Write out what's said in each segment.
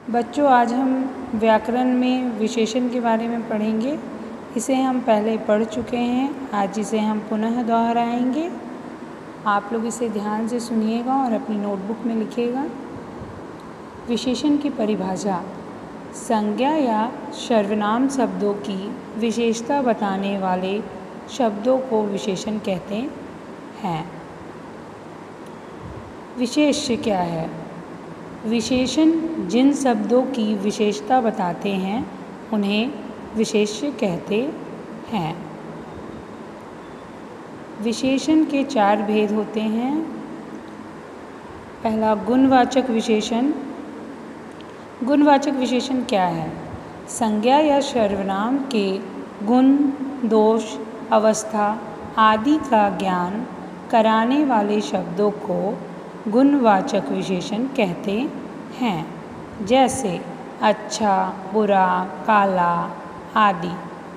बच्चों, आज हम व्याकरण में विशेषण के बारे में पढ़ेंगे। इसे हम पहले पढ़ चुके हैं, आज इसे हम पुनः दोहराएंगे। आप लोग इसे ध्यान से सुनिएगा और अपनी नोटबुक में लिखिएगा। विशेषण की परिभाषा: संज्ञा या सर्वनाम शब्दों की विशेषता बताने वाले शब्दों को विशेषण कहते हैं। विशेष्य क्या है? विशेषण जिन शब्दों की विशेषता बताते हैं उन्हें विशेष्य कहते हैं। विशेषण के 4 भेद होते हैं। पहला, गुणवाचक विशेषण। गुणवाचक विशेषण क्या है? संज्ञा या सर्वनाम के गुण, दोष, अवस्था आदि का ज्ञान कराने वाले शब्दों को गुणवाचक विशेषण कहते हैं, जैसे अच्छा, बुरा, काला आदि।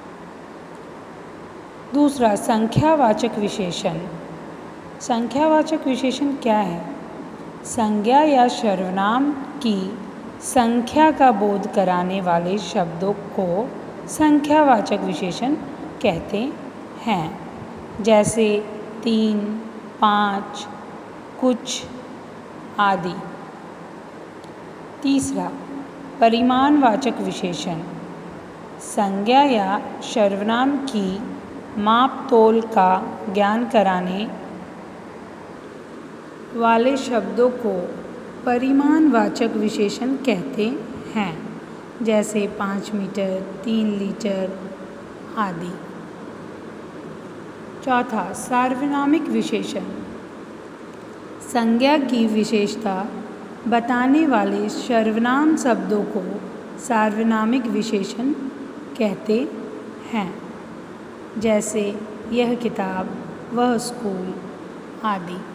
दूसरा, संख्यावाचक विशेषण। संख्यावाचक विशेषण क्या है? संज्ञा या सर्वनाम की संख्या का बोध कराने वाले शब्दों को संख्यावाचक विशेषण कहते हैं, जैसे 3, 5, कुछ आदि। तीसरा, परिमाणवाचक विशेषण। संज्ञा या सर्वनाम की माप तोल का ज्ञान कराने वाले शब्दों को परिमाणवाचक विशेषण कहते हैं, जैसे 5 मीटर, 3 लीटर आदि। चौथा, सार्वनामिक विशेषण। संज्ञा की विशेषता बताने वाले सर्वनाम शब्दों को सार्वनामिक विशेषण कहते हैं, जैसे यह किताब, वह स्कूल आदि।